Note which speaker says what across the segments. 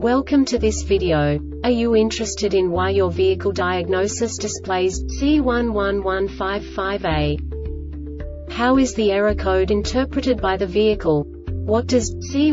Speaker 1: Welcome to this video. Are you interested in why your vehicle diagnosis displays C11155A? How is the error code interpreted by the vehicle? What does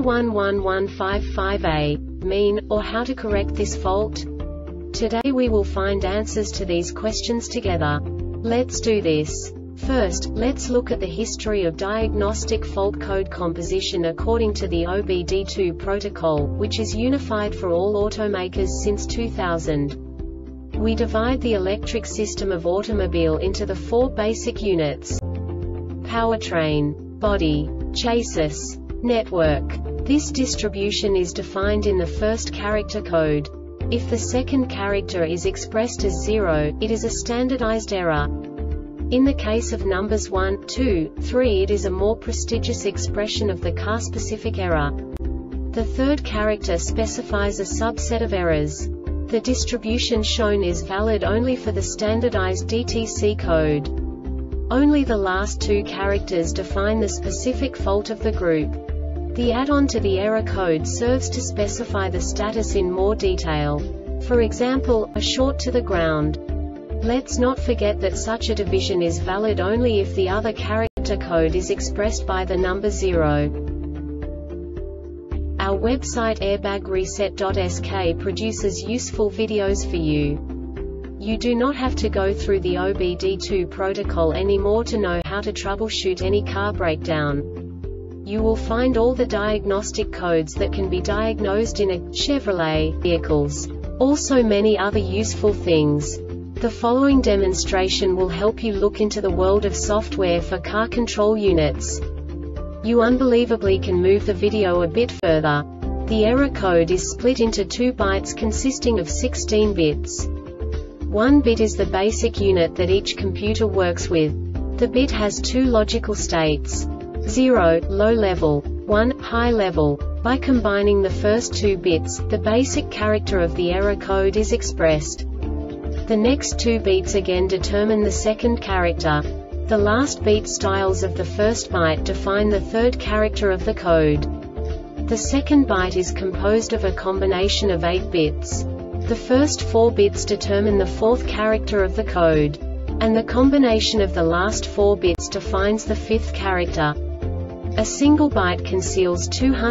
Speaker 1: C11155A mean, or how to correct this fault? Today we will find answers to these questions together. Let's do this. First, let's look at the history of diagnostic fault code composition according to the OBD2 protocol, which is unified for all automakers since 2000. We divide the electric system of automobile into the four basic units: powertrain, body, chassis, network. This distribution is defined in the first character code. If the second character is expressed as 0, it is a standardized error. In the case of numbers 1, 2, 3, it is a more prestigious expression of the car-specific error. The third character specifies a subset of errors. The distribution shown is valid only for the standardized DTC code. Only the last two characters define the specific fault of the group. The add-on to the error code serves to specify the status in more detail. For example, a short to the ground. Let's not forget that such a division is valid only if the other character code is expressed by the number 0. Our website airbagreset.sk produces useful videos for you. You do not have to go through the OBD2 protocol anymore to know how to troubleshoot any car breakdown. You will find all the diagnostic codes that can be diagnosed in a Chevrolet vehicles. Also many other useful things. The following demonstration will help you look into the world of software for car control units. You unbelievably can move the video a bit further. The error code is split into 2 bytes consisting of 16 bits. 1 bit is the basic unit that each computer works with. The bit has 2 logical states: 0, low level, 1, high level. By combining the first 2 bits, the basic character of the error code is expressed. The next 2 beats again determine the second character. The last beat styles of the first byte define the third character of the code. The second byte is composed of a combination of 8 bits. The first 4 bits determine the fourth character of the code. And the combination of the last 4 bits defines the fifth character. A single byte conceals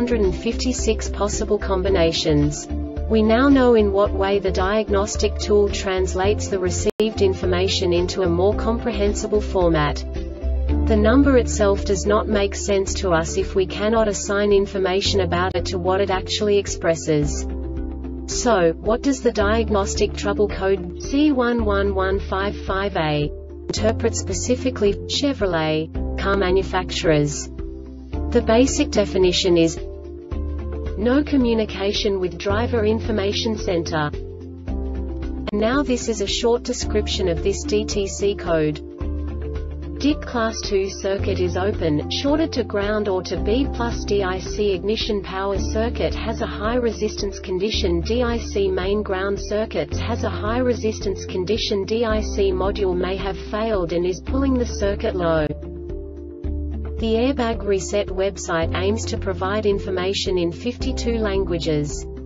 Speaker 1: 256 possible combinations. We now know in what way the diagnostic tool translates the received information into a more comprehensible format. The number itself does not make sense to us if we cannot assign information about it to what it actually expresses. So, what does the diagnostic trouble code C11155A interpret specifically for Chevrolet car manufacturers? The basic definition is no communication with driver information center. And now this is a short description of this DTC code. DIC Class 2 circuit is open, shorted to ground or to B+ DIC ignition power circuit has a high resistance condition. DIC main ground circuits has a high resistance condition. DIC module may have failed and is pulling the circuit low. The Airbag Reset website aims to provide information in 52 languages.